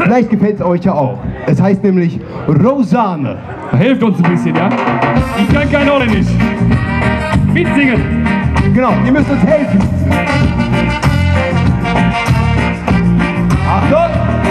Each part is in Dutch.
Vielleicht gefällt es euch ja auch. Es heißt nämlich Rosane. Helft uns ein bisschen, ja? Ich kann kein Holländisch. Mitsingen. Genau, ihr müsst uns helfen. Achtung!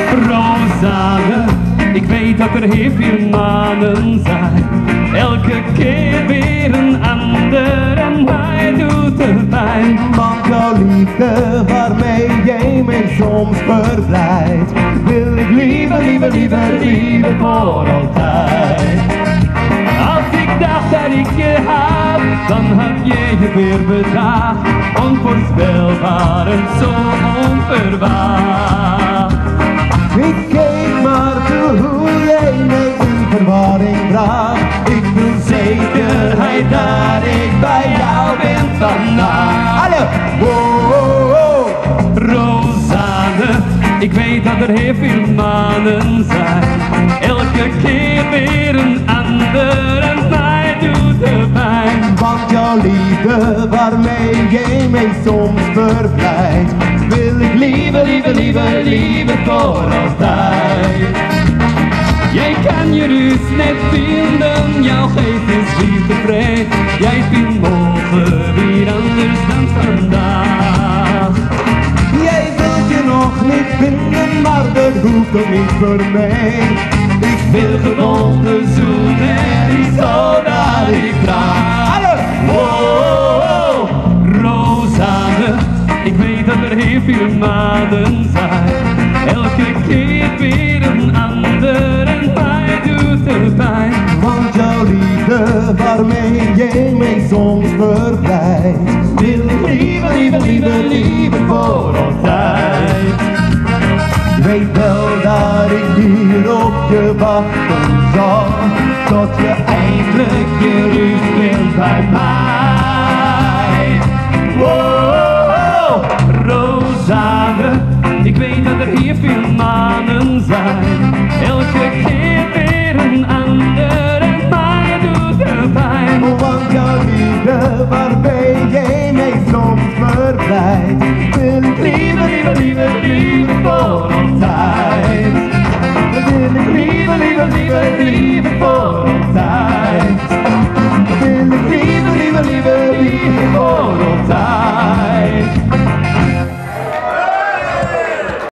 Rosane, ik weet dat er heel veel mannen zijn. Elke keer weer een ander en hij doet er pijn. Want jouw liefde waarmee jij mij soms verblijdt, wil ik liever, liever, liever, liever voor altijd. Als ik dacht dat ik je had, dan had je je weer bedacht. Onvoorspelbaar en zo onverwacht. Ik keek maar toe hoe jij mij in verwarring bracht. Ik wil zekerheid dat ik bij jou ben vandaag. Alle! Wow, wow, wow. Rosane, ik weet dat er heel veel mannen zijn. Elke keer weer een ander en mij doet er pijn. Want jouw liefde waarmee jij mij soms verblijdt, wil ik liever, liever, liever, liever voor altijd. Jij kan je rust net vinden, jouw geest is liefdevrij. Jij vindt morgen weer anders dan vandaag. Jij wilt je nog niet vinden, maar dat hoeft ook niet voor mij. Ik wil gewoon de zoen en die zodat ik vraag. Alle! Oh, Rosane, ik weet dat er heel veel mannen zijn. Elke keer weer een ander en mij doet er pijn. Want jouw liefde waarmee jij mij soms verblijdt, wil ik liever, liever, liever, liever voor altijd. Weet wel dat ik hier op je wachten zal, tot je eindelijk je rust vindt bij mij. Oh, Rosane, ik weet dat er hier veel mannen